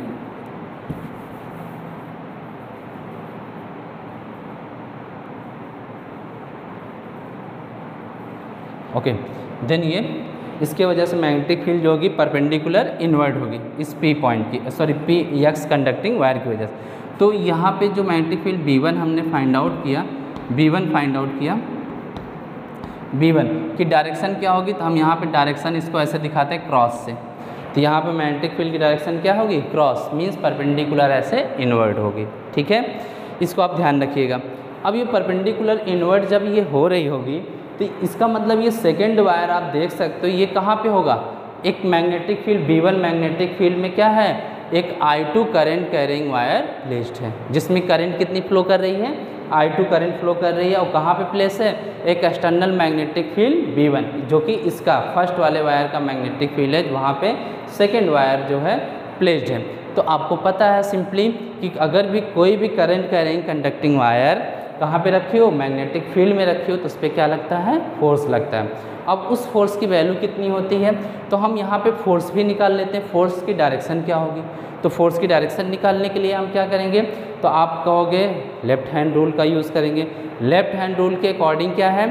ओके, देन ये इसके वजह से मैग्नेटिक फील्ड जो होगी परपेंडिकुलर इनवर्ट होगी इस पी पॉइंट की, sorry P X conducting wire की वजह से। तो यहाँ पे जो मैग्नेटिक फील्ड बी वन हमने फाइंड आउट किया, बी वन फाइंड आउट किया, बी वन की डायरेक्शन क्या होगी, तो हम यहाँ पे डायरेक्शन इसको ऐसे दिखाते हैं क्रॉस से। तो यहाँ पे मैग्नेटिक फील्ड की डायरेक्शन क्या होगी, क्रॉस, मीन्स परपेंडिकुलर ऐसे इनवर्ट होगी, ठीक है। इसको आप ध्यान रखिएगा। अब ये परपेंडिकुलर इनवर्ट जब ये हो रही होगी तो इसका मतलब ये सेकेंड वायर आप देख सकते हो ये कहाँ पे होगा, एक magnetic field B one magnetic field में क्या है, एक I two current carrying wire placed है, जिसमें करंट कितनी फ्लो कर रही है, आई टू करंट फ्लो कर रही है। और कहाँ पे प्लेस है, एक external magnetic field B one, जो कि इसका फर्स्ट वाले वायर का मैग्नेटिक फील्ड है, वहाँ पे सेकेंड वायर जो है प्लेस्ड है। तो आपको पता है सिंपली कि अगर भी कोई भी करंट कैरिंग कंडक्टिंग वायर कहाँ पे रखी हो, मैग्नेटिक फील्ड में रखी हो, तो उस पर क्या लगता है, फोर्स लगता है। अब उस फोर्स की वैल्यू कितनी होती है, तो हम यहाँ पे फोर्स भी निकाल लेते हैं, फोर्स की डायरेक्शन क्या होगी। तो फोर्स की डायरेक्शन निकालने के लिए हम क्या करेंगे, तो आप कहोगे लेफ्ट हैंड रूल का यूज़ करेंगे। लेफ्ट हैंड रूल के अकॉर्डिंग क्या है,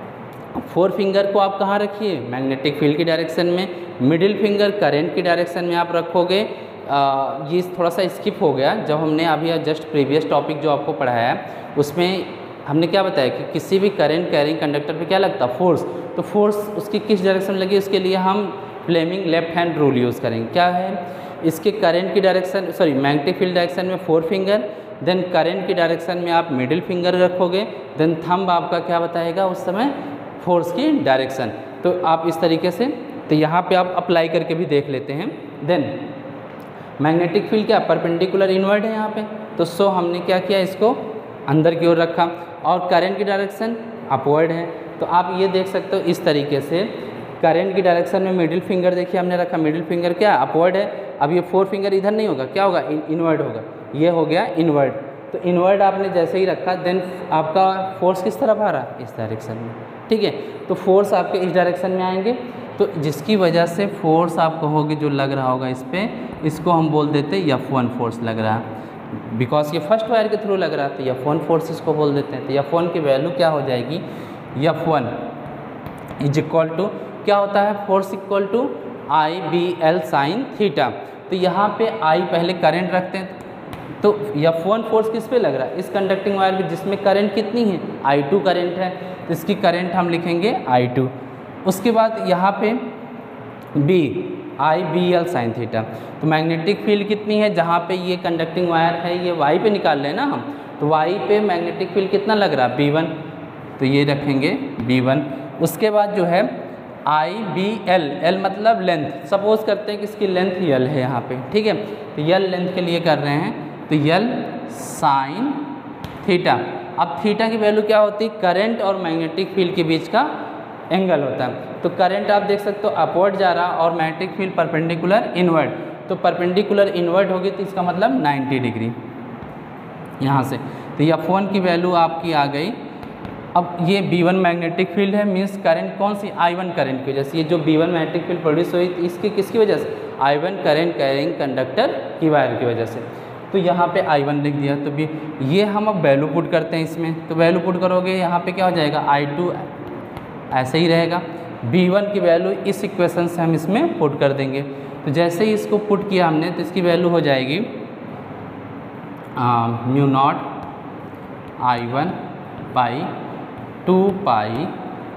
फोर फिंगर को आप कहाँ रखिए, मैग्नेटिक फील्ड की डायरेक्शन में, मिडिल फिंगर करंट की डायरेक्शन में आप रखोगे। आ, ये थोड़ा सा स्किप हो गया, जब हमने अभी जस्ट प्रीवियस टॉपिक जो आपको पढ़ाया है उसमें हमने क्या बताया कि किसी भी करंट कैरिंग कंडक्टर पे क्या लगता है, फोर्स। तो फोर्स उसकी किस डायरेक्शन में लगी, उसके लिए हम Fleming left hand rule use करेंगे। क्या है, इसके करंट की direction sorry magnetic field direction में फोर फिंगर, देन करंट की डायरेक्शन में आप मिडिल फिंगर रखोगे, देन थंब आपका क्या बताएगा उस समय, फोर्स की डायरेक्शन। तो आप इस तरीके से, तो यहाँ पे आप अप्लाई करके भी देख लेते हैं। देन मैग्नेटिक फील्ड क्या परपेंडिकुलर इनवर्ड है यहाँ पे, तो सो हमने क्या किया, इसको अंदर की ओर रखा, और करंट की डायरेक्शन अपवर्ड है। तो आप ये देख सकते हो इस तरीके से, करंट की डायरेक्शन में मिडिल फिंगर देखिए हमने रखा, मिडिल फिंगर क्या अपवर्ड है। अब ये फोर फिंगर इधर नहीं होगा, क्या होगा, इनवर्ड होगा, ये हो गया इनवर्ड। तो इनवर्ड आपने जैसे ही रखा, देन आपका फोर्स किस तरफ आ रहा है, इस डायरेक्शन में, ठीक है। तो फोर्स आपके इस डायरेक्शन में आएंगे, तो जिसकी वजह से फोर्स आप कहोगे जो लग रहा होगा इस पर, इसको हम बोल देते हैं एफ वन फोर्स लग रहा है, बिकॉज ये फर्स्ट वायर के थ्रू लग रहा था, एफ वन फोर्स इसको बोल देते हैं। तो एफ वन की वैल्यू क्या हो जाएगी, F one is equal to क्या होता है, force equal to I B L sine theta. तो यहाँ पे आई पहले करंट रखते हैं, तो एफ वन फोर्स किस पे लग रहा है, इस कंडक्टिंग वायर पे, जिसमें करंट कितनी है, आई टू करंट है, तो इसकी करंट हम लिखेंगे आई टू। उसके बाद यहाँ पे B I B L sine theta, तो मैग्नेटिक फील्ड कितनी है, जहाँ पे ये कंडक्टिंग वायर है ये वाई पे निकाल लें ना हम, तो वाई पे मैग्नेटिक फील्ड कितना लग रहा है, बी वन, तो ये रखेंगे बी वन। उसके बाद जो है आई बी एल, एल मतलब लेंथ, सपोज करते हैं कि इसकी लेंथ यल है यहाँ पे, ठीक है, तो यल लेंथ के लिए कर रहे हैं, तो यल साइन थीटा। अब थीटा की वैल्यू क्या होती है, करंट और मैग्नेटिक फील्ड के बीच का एंगल होता है। तो करंट आप देख सकते हो अपवर्ड जा रहा, और मैग्नेटिक फील्ड परपेंडिकुलर इनवर्ड, तो परपेंडिकुलर इनवर्ड होगी तो इसका मतलब नाइन्टी डिग्री यहाँ से। तो एफ वन की वैल्यू आपकी आ गई। अब ये बी वन मैग्नेटिक फील्ड है, मीन्स करंट कौन सी, आई वन करंट की वजह से, ये जो B one magnetic field produce हुई इसकी किसकी वजह से, I one current carrying conductor की वायर की वजह से। तो यहाँ पे आई वन लिख दिया, तो भी ये हम अब वैल्यू पुट करते हैं इसमें, तो वैल्यू पुट करोगे यहाँ पे क्या हो जाएगा, आई टू ऐसे ही रहेगा, बी वन की वैल्यू इस इक्वेशन से हम इसमें पुट कर देंगे। तो जैसे ही इसको पुट किया हमने, तो इसकी वैल्यू हो जाएगी mu naught I one by two pi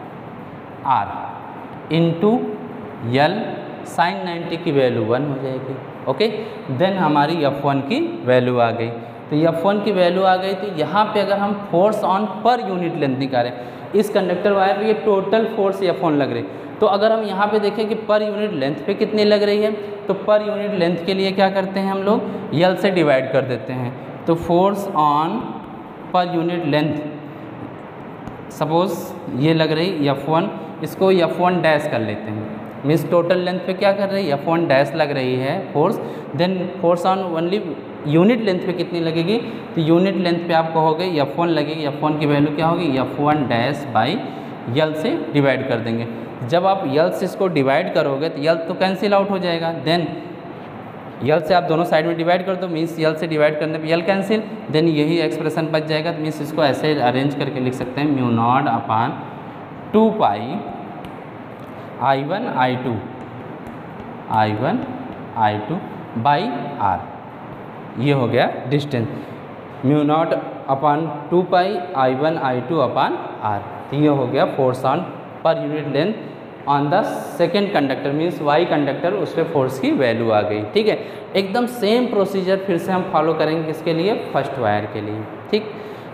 R into L sine ninety की वैल्यू वन हो जाएगी। ओके, देन हमारी एफ वन की वैल्यू आ गई। तो एफ वन की वैल्यू आ गई, तो यहाँ पे अगर हम force on per unit length निकालें, इस कंडक्टर वायर पे ये टोटल फोर्स एफ वन लग रही, तो अगर हम यहाँ पे देखें कि पर यूनिट लेंथ पे कितनी लग रही है, तो पर यूनिट लेंथ के लिए क्या करते हैं हम लोग, यल से डिवाइड कर देते हैं। तो force on per unit length, suppose ये लग रही एफ वन, इसको एफ वन डैश कर लेते हैं, मीन्स टोटल लेंथ पे क्या कर रही है, एफ वन डैश लग रही है force. Then force on only unit length पे कितनी लगेगी, तो यूनिट लेंथ पे आप कहोगे एफ वन लगेगी, एफ वन की वैल्यू क्या होगी, F one dash by L से डिवाइड कर देंगे। जब आप यल से इसको डिवाइड करोगे तो यल तो कैंसिल आउट हो जाएगा, देन यल से आप दोनों साइड में डिवाइड कर दो, मीन्स यल से डिवाइड करने पे यल कैंसिल, देन यही एक्सप्रेशन बच जाएगा। तो मीन्स इसको ऐसे अरेंज करके लिख सकते हैं, mu naught upon two pi I one I two I one I two by R, ये हो गया distance, mu naught upon two pi I one I two upon R, ये हो गया force on per unit length on the second conductor, means Y conductor, उस पर force की value आ गई। ठीक है, एकदम सेम प्रोसीजर फिर से हम फॉलो करेंगे किसके लिए, फर्स्ट वायर के लिए। ठीक,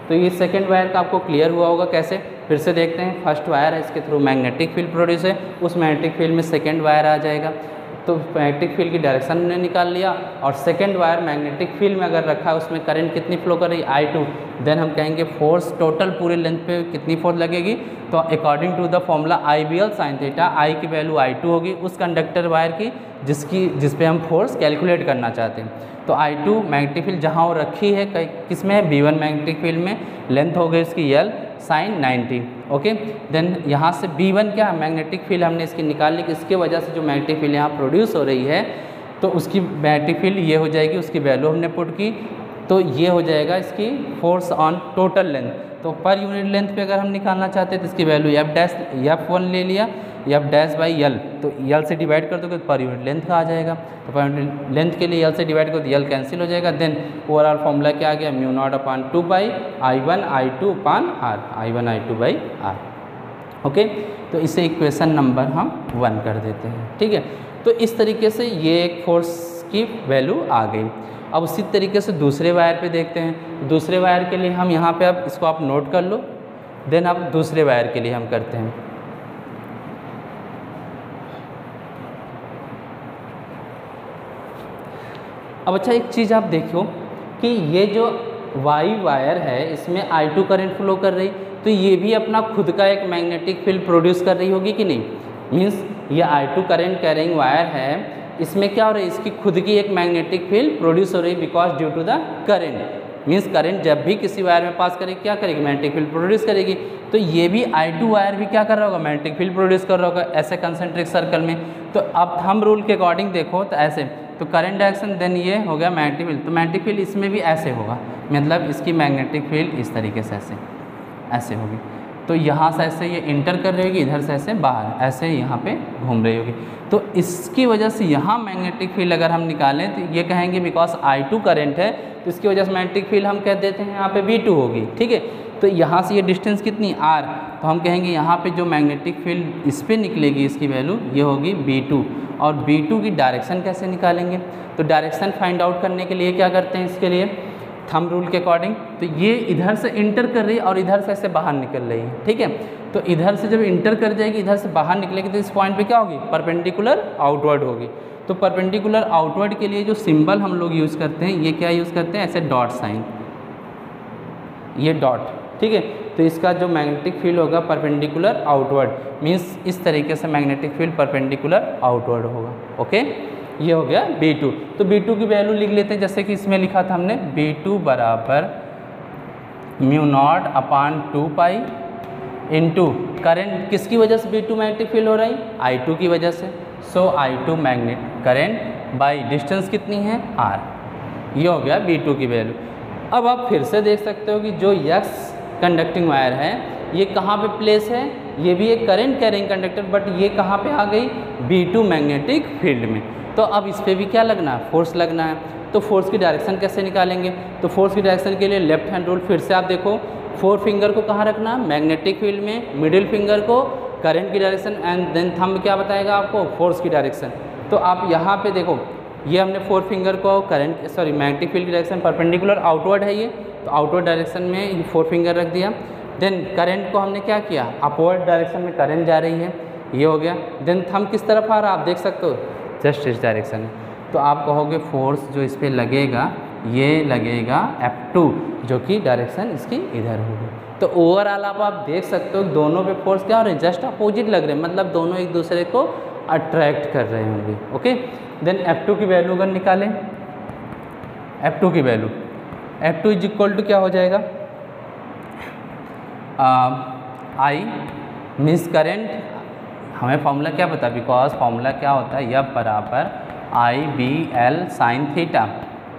तो ये सेकेंड वायर का आपको क्लियर हुआ होगा कैसे, फिर से देखते हैं। फर्स्ट वायर है, इसके थ्रू मैग्नेटिक फील्ड प्रोड्यूस है, उस मैग्नेटिक फील्ड में सेकेंड वायर आ जाएगा, तो मैग्नेटिक फील्ड की डायरेक्शन हमने निकाल लिया, और सेकेंड वायर मैग्नेटिक फील्ड में अगर रखा है उसमें करंट कितनी फ्लो कर रही है, आई टू, देन हम कहेंगे फोर्स टोटल पूरे लेंथ पे कितनी फोर्स लगेगी, तो according to the formula I B L sine theta, I की वैल्यू आई टू होगी उस कंडक्टर वायर की जिसकी जिस पे हम फोर्स कैलकुलेट करना चाहते हैं। तो आई टू मैग्नेटिक फील्ड जहाँ वो रखी है किस में है, बी वन मैग्नेटिक फील्ड में, लेंथ हो गई इसकी L sine ninety. Okay, then यहाँ से बी वन क्या है, मैग्नेटिक फील्ड हमने इसकी निकाल ली, इसके वजह से जो मैग्नेटिक फील्ड यहाँ प्रोड्यूस हो रही है तो उसकी मैग्नेटिक फील्ड ये हो जाएगी, उसकी वैल्यू हमने पुट की, तो ये हो जाएगा इसकी फोर्स ऑन टोटल लेंथ। तो पर यूनिट लेंथ पे अगर हम निकालना चाहते हैं तो इसकी value F dash F one ले लिया, एफ डैश बाई एल, तो एल से डिवाइड कर दोगे तो पर यूनिट लेंथ का आ जाएगा, तो पर यूनिट लेंथ के लिए एल से डिवाइड करो तो एल कैंसिल हो जाएगा। देन ओवरऑल फॉर्मूला क्या आ गया, mu naught upon two by I one I two upon R, I one I two by R. Okay, तो इसे इक्वेशन नंबर हम वन कर देते हैं। ठीक है, तो इस तरीके से ये एक फोर्स की वैल्यू आ गई। अब उसी तरीके से दूसरे वायर पे देखते हैं। दूसरे वायर के लिए हम यहाँ पे अब इसको आप नोट कर लो, देन अब दूसरे वायर के लिए हम करते हैं। अब अच्छा एक चीज़ आप देखो कि ये जो वाई वायर है इसमें आई टू करंट फ्लो कर रही, तो ये भी अपना खुद का एक मैग्नेटिक फील्ड प्रोड्यूस कर रही होगी कि नहीं। मीन्स ये I two current carrying wire है, इसमें क्या हो रहा है, इसकी खुद की एक मैग्नेटिक फील्ड प्रोड्यूस हो रही है because due to the current. Means current जब भी किसी वायर में पास करेगी क्या करेगी, मैग्नेटिक फील्ड प्रोड्यूस करेगी। तो ये भी आई टू वायर भी क्या कर रहा होगा, मैग्नेटिक फील्ड प्रोड्यूस कर रहा होगा ऐसे कंसेंट्रिक सर्कल में। तो अब थंब रूल के अकॉर्डिंग देखो तो ऐसे, तो करंट डायरेक्शन देन ये हो गया मैग्नेटिक फील्ड, तो मैग्नेटिक फील्ड इसमें भी ऐसे होगा, मतलब इसकी मैग्नेटिक फील्ड इस तरीके से ऐसे ऐसे होगी। तो यहाँ से ऐसे ये इंटर कर रही होगी, इधर से ऐसे बाहर ऐसे यहाँ पे घूम रही होगी। तो इसकी वजह से यहाँ मैग्नेटिक फील्ड अगर हम निकालें तो ये कहेंगे बिकॉज आई टू करंट है तो इसकी वजह से मैग्नेटिक फील्ड हम कह देते हैं यहाँ पे वी टू होगी। ठीक है, तो यहाँ से ये डिस्टेंस कितनी आर, तो हम कहेंगे यहाँ पे जो मैग्नेटिक फील्ड इस पर निकलेगी इसकी वैल्यू ये होगी बी टू। और बी टू की डायरेक्शन कैसे निकालेंगे, तो डायरेक्शन फाइंड आउट करने के लिए क्या करते हैं, इसके लिए थंब रूल के अकॉर्डिंग, तो ये इधर से इंटर कर रही है और इधर से ऐसे बाहर निकल रही है। ठीक है, तो इधर से जब इंटर कर जाएगी इधर से बाहर निकलेगी तो इस पॉइंट पे क्या होगी, परपेंडिकुलर आउटवर्ड होगी। तो परपेंडिकुलर आउटवर्ड के लिए जो सिंबल हम लोग यूज़ करते हैं ये क्या यूज़ करते हैं, ऐसे डॉट साइन, ये डॉट। ठीक है, तो इसका जो मैग्नेटिक फील्ड होगा परपेंडिकुलर आउटवर्ड, मीन्स इस तरीके से मैग्नेटिक फील्ड परपेंडिकुलर आउटवर्ड होगा। ओके, ये हो गया बी टू। तो बी टू की वैल्यू लिख लेते हैं, जैसे कि इसमें लिखा था हमने बी टू बराबर mu naught upon two pi into current, किसकी वजह से बी टू मैग्नेटिक फील्ड हो रही है, आई टू की वजह से। So I two magnet current by distance कितनी है आर, ये हो गया बी टू की वैल्यू। अब आप फिर से देख सकते हो कि जो यक्स कंडक्टिंग वायर है ये कहाँ पे प्लेस है, ये भी एक करंट कैरिंग कंडक्टर, बट ये कहाँ पे आ गई, बी टू मैग्नेटिक फील्ड में। तो अब इस पर भी क्या लगना है, फोर्स लगना है। तो फोर्स की डायरेक्शन कैसे निकालेंगे, तो फोर्स की डायरेक्शन के लिए लेफ्ट हैंड रूल, फिर से आप देखो फोर फिंगर को कहाँ रखना है, मैग्नेटिक फील्ड में, मिडिल फिंगर को करंट की डायरेक्शन, एंड देन थंब क्या बताएगा आपको, फोर्स की डायरेक्शन। तो आप यहाँ पे देखो ये हमने फोर फिंगर को करंट सॉरी मैग्नेटिक फील्ड की डायरेक्शन परपेंडिकुलर आउटवर्ड है ये, तो आउटवर्ड डायरेक्शन में ये फोर फिंगर रख दिया। देन करंट को हमने क्या किया, अपवर्ड डायरेक्शन में करंट जा रही है, ये हो गया। देन थंब किस तरफ आ रहा है आप देख सकते हो, जस्ट इस डायरेक्शन में। तो आप कहोगे फोर्स जो इस पर लगेगा ये लगेगा एफ टू, जो कि डायरेक्शन इसकी इधर होगी। तो ओवरऑल आप आप देख सकते हो दोनों पे फोर्स क्या हो रहे हैं, जस्ट अपोजिट लग रहे हैं, मतलब दोनों एक दूसरे को अट्रैक्ट कर रहे होंगे। ओके, देन एफ टू की वैल्यू अगर निकालें, एफ टू की value F two is equal to क्या हो जाएगा, आई मीन्स करेंट, हमें फॉर्मूला क्या पता, बिकॉज फॉर्मूला क्या होता है, यह बराबर I B L sine theta,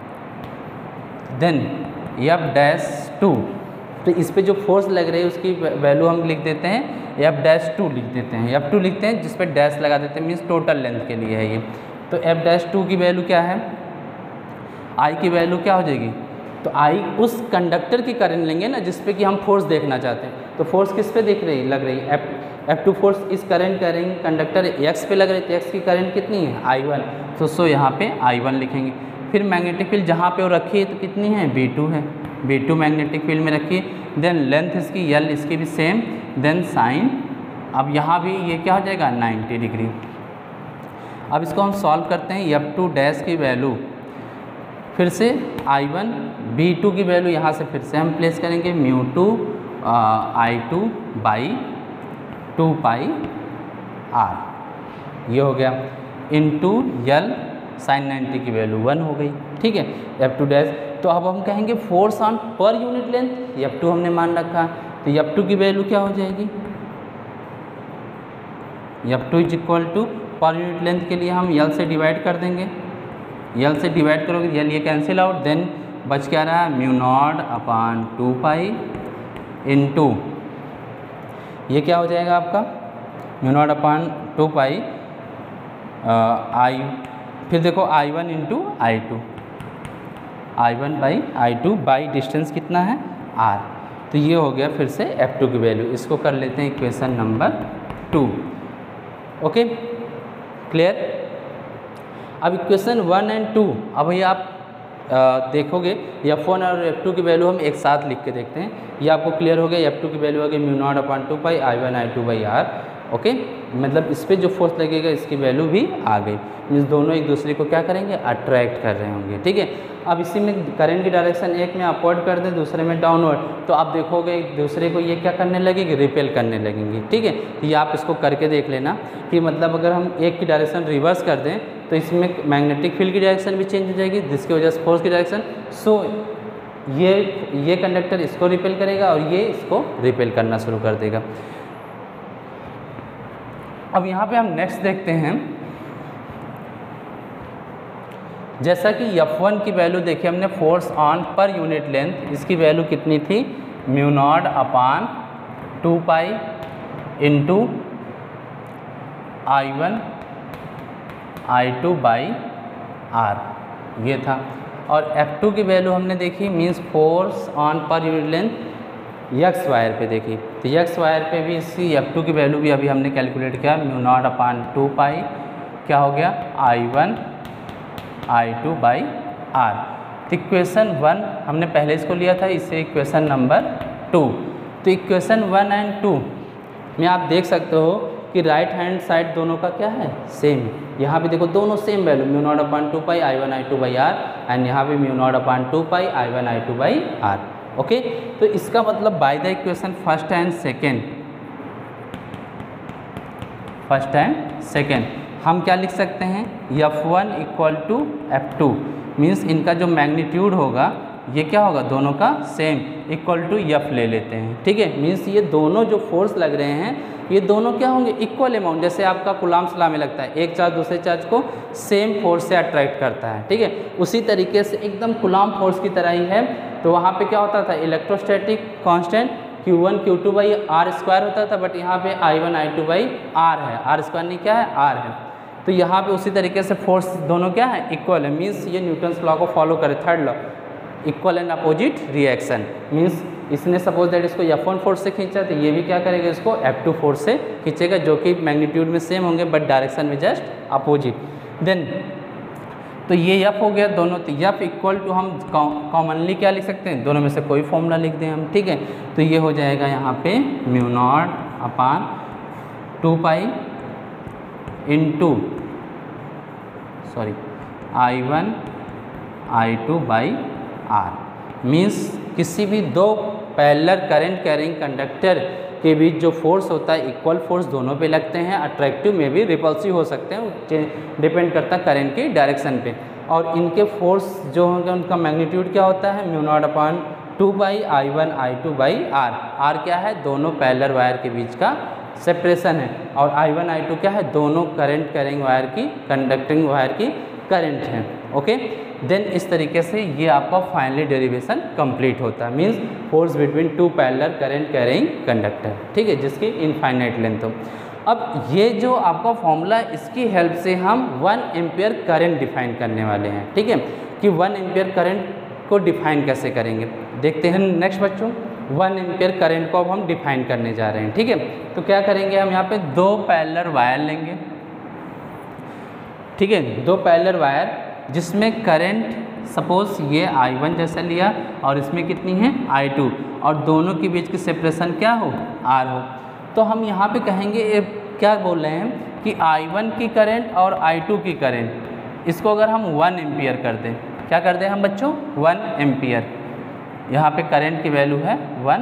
then F dash two. तो इस पे जो फोर्स लग रही है उसकी वैल्यू हम लिख देते हैं एफ डैश टू लिख देते हैं, एफ टू लिखते हैं जिस पे डैश लगा देते हैं, मीन्स टोटल लेंथ के लिए है ये। तो एफ डैश टू की वैल्यू क्या है, आई की वैल्यू क्या हो जाएगी, तो आई उस कंडक्टर की करंट लेंगे ना जिस पे कि हम फोर्स देखना चाहते हैं। तो फोर्स किस पे दिख रही लग रही है, एफ एफ टू फोर्स इस करंट करेंगे कंडक्टर एक्स पे लग रही है, तो एक्स की करंट कितनी है आई वन, तो सो यहाँ पे आई वन लिखेंगे। फिर मैग्नेटिक फील्ड जहाँ पे वो रखी है तो कितनी है बी टू है। बी टू मैग्नेटिक फील्ड में रखिए। देन लेंथ इसकी यल इसकी भी सेम, देन साइन, अब यहाँ भी ये क्या हो जाएगा नाइन्टी डिग्री। अब इसको हम सॉल्व करते हैं। एफ टू डैश की वैल्यू फिर से आई वन, बी टू की वैल्यू यहाँ से फिर से हम प्लेस करेंगे mu two I two by two pi R, ये हो गया इंटू यल साइन नाइन्टी की वैल्यू वन हो गई। ठीक है, एफ टू डैश। तो अब हम कहेंगे force on per unit length, F two हमने मान रखा, तो एफ टू की वैल्यू क्या हो जाएगी, F two is equal to per unit length के लिए हम यल से डिवाइड कर देंगे, यल से डिवाइड करोगे यल ये कैंसिल आउट, देन बच क्या रहा mu naught upon two pi into ये क्या हो जाएगा आपका mu naught upon two pi I, फिर देखो I one into I two, I one by I two by distance कितना है आर। तो ये हो गया फिर से एफ टू की वैल्यू। इसको कर लेते हैं equation number two. Okay clear. अब इक्वेशन वन एंड टू, अब ये आप आ, देखोगे एफ वन और एफ टू की वैल्यू हम एक साथ लिख के देखते हैं। ये आपको क्लियर हो गया, एफ टू की वैल्यू हो गई mu naught upon two pi I one I two by R. Okay, मतलब इस पर जो फोर्स लगेगा इसकी वैल्यू भी आ गई, मीन्स दोनों एक दूसरे को क्या करेंगे अट्रैक्ट कर रहे होंगे। ठीक है, अब इसी में करंट की डायरेक्शन एक में अपवर्ड कर दें दूसरे में डाउनवर्ड, तो आप देखोगे एक दूसरे को ये क्या करने लगेगी रिपेल करने लगेंगी। ठीक है, ये आप इसको करके देख लेना कि मतलब अगर हम एक की डायरेक्शन रिवर्स कर दें तो इसमें मैग्नेटिक फील्ड की डायरेक्शन भी चेंज हो जाएगी, जिसकी वजह से फोर्स की डायरेक्शन, सो ये ये कंडक्टर इसको रिपेल करेगा और ये इसको रिपेल करना शुरू कर देगा। अब यहाँ पे हम नेक्स्ट देखते हैं, जैसा कि एफ वन की वैल्यू देखिए हमने force on per unit length, इसकी वैल्यू कितनी थी mu naught upon two pi into I one I two by R, ये था। और एफ टू की वैल्यू हमने देखी means force on per unit length X wire पे देखी, तो यक्स वायर पे भी इसकी एफ टू की वैल्यू भी अभी हमने कैलकुलेट किया mu naught upon two pi क्या हो गया I one I two by R. तो इक्वेशन वन हमने पहले इसको लिया था, इससे इक्वेशन नंबर टू। तो इक्वेशन वन एंड टू में आप देख सकते हो कि राइट हैंड साइड दोनों का क्या है सेम, यहाँ पे देखो दोनों same value mu naught upon two pi I one I two by R and यहाँ पे mu naught upon two pi I one I two by R. Okay, तो इसका मतलब by the equation first and second, first and second हम क्या लिख सकते हैं F one equal to F two, means इनका जो मैग्नीट्यूड होगा ये क्या होगा दोनों का सेम, इक्वल टू एफ ले लेते हैं। ठीक है, मीन्स ये दोनों जो फोर्स लग रहे हैं ये दोनों क्या होंगे इक्वल अमाउंट, जैसे आपका कूलम्ब्स लॉ में लगता है एक चार्ज दूसरे चार्ज को सेम फोर्स से अट्रैक्ट करता है। ठीक है, उसी तरीके से एकदम कूलम्ब फोर्स की तरह ही है। तो वहाँ पे क्या होता था electrostatic constant Q one Q two by R square होता था, बट यहाँ पे I one I two by R है, आर स्क्वायर नहीं क्या है आर है। तो यहाँ पे उसी तरीके से फोर्स दोनों क्या है इक्वल है, मीन्स ये न्यूटन्स लॉ को फॉलो करे, third law equal and opposite reaction, means इसने सपोज दैट इसको एफ वन फोर्स से खींचा तो ये भी क्या करेगा इसको एफ टू फोर्स से खींचेगा, जो कि मैग्नीट्यूड में सेम होंगे बट डायरेक्शन में जस्ट अपोजिट। देन तो ये एफ हो गया दोनों, तो एफ इक्वल टू हम कॉमनली क्या लिख सकते हैं दोनों में से कोई फॉर्मूला लिख दें हम। ठीक है, तो ये हो जाएगा यहाँ पे mu naught upon two pi into sorry I one I two by R, means किसी भी दो पैरेलल करंट कैरिंग कंडक्टर के बीच जो फोर्स होता है इक्वल फोर्स दोनों पे लगते हैं, अट्रैक्टिव में भी रिपल्सिव हो सकते हैं, डिपेंड करता है करंट की डायरेक्शन पे। और इनके फोर्स जो होंगे उनका मैग्नीट्यूड क्या होता है mu naught upon two by I one I two by R. R क्या है दोनों पैरेलल वायर के बीच का सेपरेशन है, और आई वन आई टू क्या है दोनों करंट कैरिंग वायर की कंडक्टिंग वायर की करंट है। ओके, देन इस तरीके से ये आपका फाइनली डेरिवेशन कंप्लीट होता है, means force between two parallel current carrying conductor. ठीक है, जिसकी इनफाइनाइट लेंथ हो। अब ये जो आपका फॉर्मूला इसकी हेल्प से हम वन एम्पियर करंट डिफाइन करने वाले हैं। ठीक है, कि वन एम्पियर करंट को डिफाइन कैसे करेंगे देखते हैं नेक्स्ट बच्चों। वन एम्पियर करंट को अब हम डिफाइन करने जा रहे हैं। ठीक है, तो क्या करेंगे हम यहाँ पे दो पैरेलल वायर लेंगे। ठीक है, दो पैरेलल वायर जिसमें करंट सपोज ये आई वन जैसा लिया और इसमें कितनी है आई टू, और दोनों के बीच की सेपरेशन क्या हो आर हो, तो हम यहाँ पे कहेंगे ये क्या बोल रहे हैं कि आई वन की करंट और आई टू की करंट, इसको अगर हम वन एम्पियर कर दें, क्या कर दें हम बच्चों वन एम्पियर, यहाँ पे करंट की वैल्यू है वन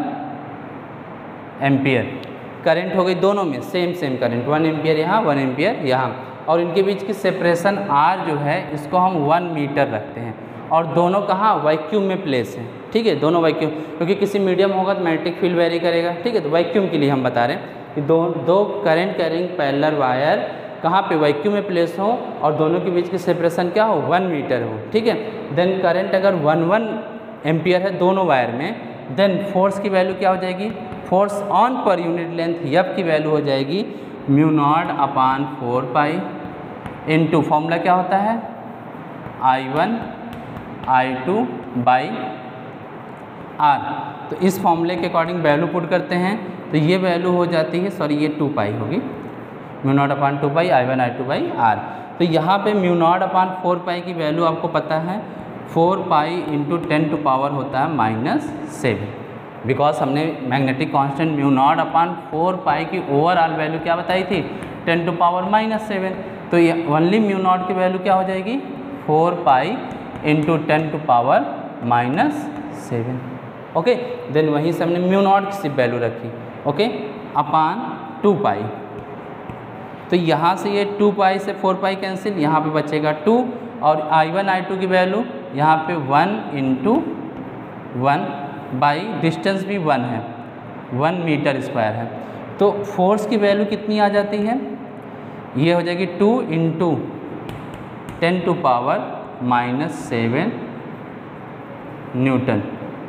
एम्पियर, करंट हो गई दोनों में same same current, one ampere यहाँ वन एम्पियर यहाँ, और इनके बीच की सेपरेशन आर जो है इसको हम वन मीटर रखते हैं, और दोनों कहाँ वैक्यूम में प्लेस है, ठीक है, दोनों वैक्यूम, क्योंकि किसी मीडियम होगा तो मैग्नेटिक फील्ड वेरी करेगा, ठीक है, तो वैक्यूम के लिए हम बता रहे हैं कि दो दो करंट कैरिंग पैरेलल वायर कहाँ पे वैक्यूम में प्लेस हो और दोनों के बीच की सेपरेशन क्या हो वन मीटर हो, ठीक है, देन करंट अगर वन वन एम्पियर है दोनों वायर में, देन फोर्स की वैल्यू क्या हो जाएगी, force on per unit length F की वैल्यू हो जाएगी mu naught upon four pi into formula क्या होता है I one I two by R, तो इस फॉर्मूले के अकॉर्डिंग वैल्यू पुट करते हैं तो ये वैल्यू हो जाती है, सॉरी ये टू पाई होगी, mu naught upon two pi I one I two by R, तो यहाँ पे mu naught upon four pi की वैल्यू आपको पता है four pi into ten to power होता है माइनस सेवन, बिकॉज हमने magnetic constant mu naught upon four pi की ओवरऑल वैल्यू क्या बताई थी ten to power minus seven, तो ये ओनली म्यू नॉट की वैल्यू क्या हो जाएगी four pi into ten to power minus seven, okay, then वहीं से हमने म्यू नॉट की सिर्फ वैल्यू रखी, ओके, अपान टू पाई, तो यहाँ से ये टू पाई से फोर पाई कैंसिल, यहाँ पे बचेगा टू, और आई वन आई टू की वैल्यू यहाँ पे one into one by distance भी वन है, वन मीटर स्क्वायर है, तो फोर्स की वैल्यू कितनी आ जाती है, ये हो जाएगी two into ten to power minus seven newton.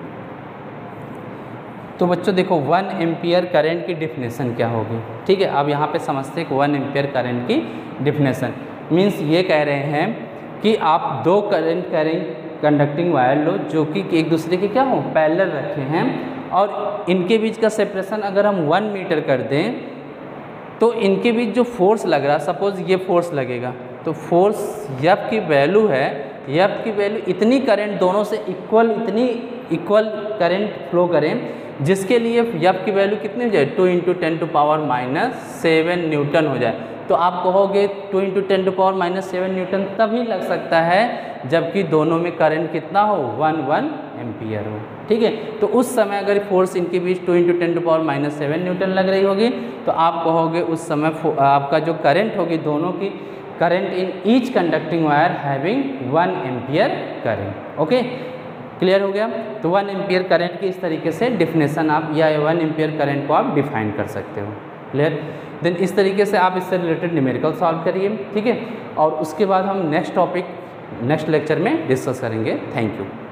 तो बच्चों देखो वन एम्पियर करंट की डिफिनेशन क्या होगी, ठीक है, अब यहाँ पे समझते हैं कि वन एम्पियर करंट की डिफिनेशन मीन्स ये कह रहे हैं कि आप दो करंट कैरिंग कंडक्टिंग वायर लो जो कि एक दूसरे के क्या हो पैरेलल रखे हैं, और इनके बीच का सेपरेशन अगर हम वन मीटर कर दें तो इनके बीच जो फोर्स लग रहा है, सपोज ये फोर्स लगेगा, तो फोर्स एफ की वैल्यू है, एफ की वैल्यू इतनी करंट दोनों से इक्वल, इतनी इक्वल करंट फ्लो करें जिसके लिए एफ की वैल्यू कितनी हो जाए two into ten to power minus seven newton हो जाए, तो आप कहोगे two into ten to power minus seven newton तभी लग सकता है जबकि दोनों में करंट कितना हो वन वन एम्पियर हो, ठीक है, तो उस समय अगर फोर्स इनके बीच two into ten to power minus seven newton लग रही होगी तो आप कहोगे उस समय आपका जो करंट होगी दोनों की current in each conducting wire having one ampere current, okay, clear हो गया। तो वन एम्पियर करंट की इस तरीके से डिफिनेशन आप या वन एम्पियर करंट को आप डिफाइन कर सकते हो, क्लियर। देन इस तरीके से आप इससे रिलेटेड न्यूमेरिकल सॉल्व करिए, ठीक है, और उसके बाद हम नेक्स्ट टॉपिक नेक्स्ट लेक्चर में डिस्कस करेंगे। Thank you.